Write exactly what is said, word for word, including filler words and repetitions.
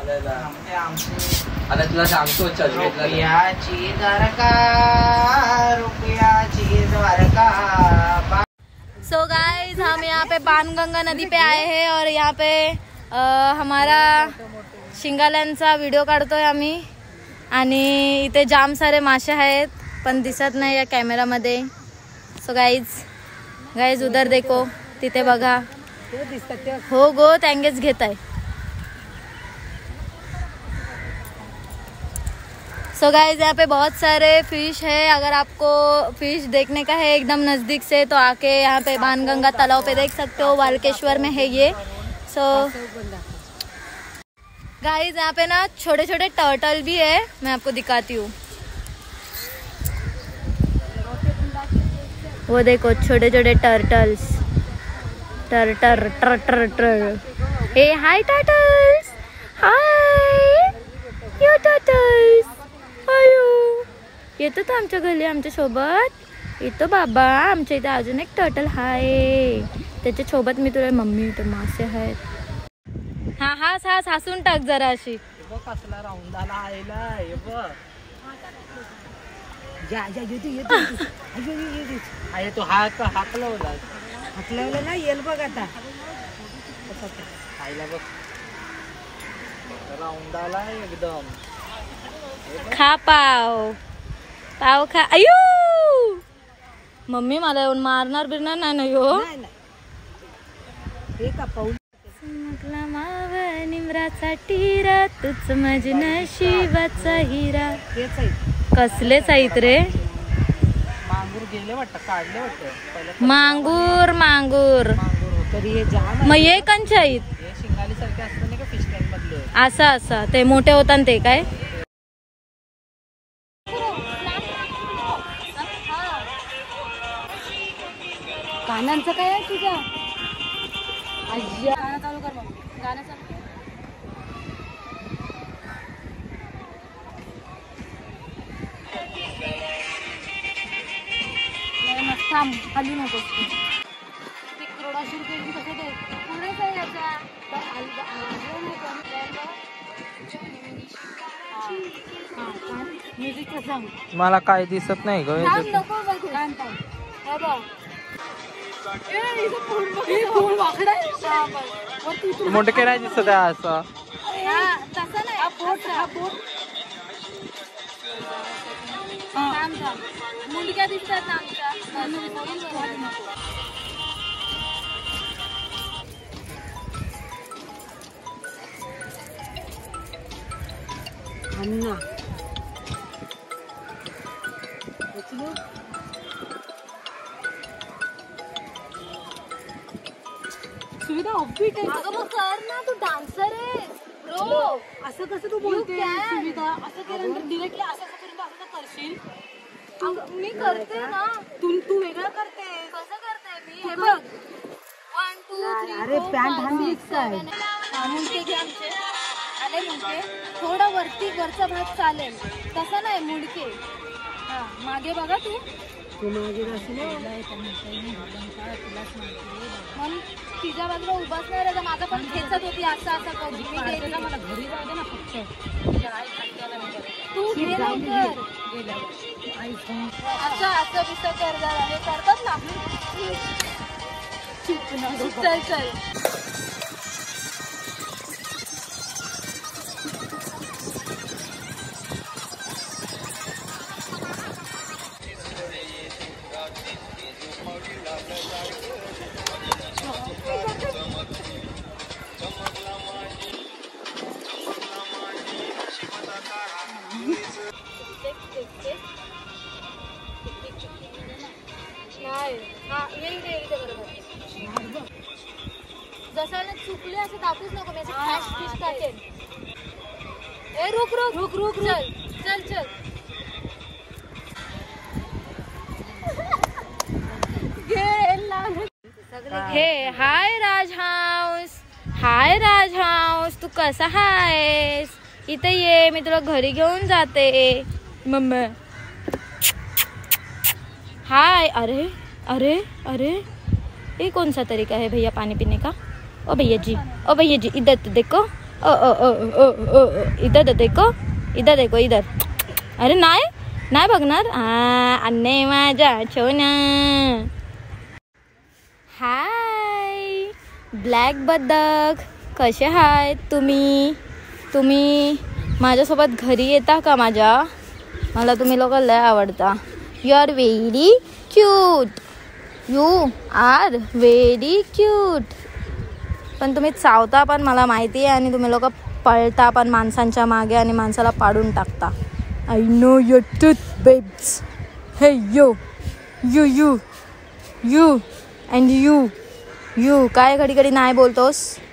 आता तुला सांगतो चल रुपयाची द्वारका रुपयाची द्वारका। सो गाइस हम यहाँ पे बाणगंगा नदी पे आए हैं और यहाँ पे आ, हमारा शिंगाल्यांचा व्हिडिओ काढतोय आम्ही आणि इथे जाम सारे मासे आहेत पण दिसत नाही या कॅमेरामध्ये। सो गाइस गाइस उधर देखो, तिथे बघा हो गो त्यांगेच घेत आहे। सो गाइस यहाँ पे बहुत सारे फिश है, अगर आपको फिश देखने का है एकदम नज़दीक से तो आके यहाँ पे बाणगंगा तालाब पे देख सकते हो, वालकेश्वर में है ये। सो गाइस यहाँ पे ना छोटे छोटे टर्टल भी है, मैं आपको दिखाती हूँ। वो देखो छोटे छोटे टर्टल्स, टर्टर टर टर टर। हे हाय टर्टल्स, हाय यो टर्टल्स, अयो येतो तो आमच्या घरी आमच्या सोबत येतो बाबा। आमच्या इथे अजून एक टर्टल आहे, त्याच्या सोबत मी तुला मम्मी इथे मासे आहेत। हा हास हास हसून टाक जरा अशी। कसला राऊंड आला आईला हे बघ जा जा येतो येतो अयो येतो आहे तो हाक हाकलवला हाकलवला ना येल बघ आता आईला बघ राऊंड आला एकदम। खा पाव पाव खा। अयो मम्मी मला येऊन मारणार बिरणार नाही ना यो। म्हटला माव निमराचा टीरा तुझ माझी नशिबाचा हिरा। कसलेच आहेत रे मांगूर गेले वाटतं, काढले वाटतं मांगूर मांगूर मग ये कंच आहेत शिंगाली सारखे असतं नाही का फिश टँक मधले, असं असं ते मोठे होतात ते काय। कानांचं काय आहे तुझ्या गाणं चालू कर मग गाणं चालू थांब खाली नको करोडाशे रुपये कसं दे पुढे काय याचा म्युझिकचं सांग मला काय दिसत नाही ग नको बघ गाणं हे बघ मोठे काय नाही दिसत आहे असं तसं नाही हा बोट हा बोट मुंडक्या दिसतात ना आमच्या अन्ना सुविधा ऑफबीट आहे। अगं मग कर ना, तू डान्सर आहे ब्रो। असं कसं तू बोलते सुविधा असं केल्यानंतर डिरेक्टली असं करून असं करशील। मी करते ना, तू तू वेगळं करते। कसं करते मी हे बघ वन टू थ्री अरे पॅन्ट हँडलिक्स आहे मुंडके घे आमचे आले मुंडके थोडं वरती वरचा भाग चालेल तसं नाही मुंडके। हा मागे बघा तू तू मागे म्हणून तिच्या बाजूला उभाच नाही राहायचं। माझं पण खेचत होती असं असं करून मी गेली मला घरी जाऊ दे ना फक्त तू घे लवकर असं असं बिसं कर जरा हे करतात ना चल चल जसं चुकले असं दाखवूच नको मी असं फिश टाकेन। ए रुक रुक रुक रुक चल चल चल हे हाय राजहंस, हाय राजहंस तू कसा आहेस? इथे ये मी तुला घरी घेऊन जाते मम्मी। हाय अरे अरे अरे ये कौन सा तरीका है भैया पानी पीने का? ओ भैया जी ओ भैया जी इधर तो देखो ओ ओ ओ ओ ओ ओ इधर देखो इधर देखो इधर. अरे नाही नाही बघणार. अन्ने माझ्या छोना. हाय ब्लॅक बदक, कसे आहात तुम्ही? तुम्ही माझ्यासोबत घरी येता का माझ्या? मला तुम्ही लोक लय आवडता. You are very cute. You are very cute. पण तुम्ही चावता पण मला माहिती आहे आणि तुम्ही लोक पळता पण माणसांच्या मागे आणि माणसाला पाडून टाकता. I know your tooth babes. हे you you you you and you you काय घडी घडी नाही बोलतोस?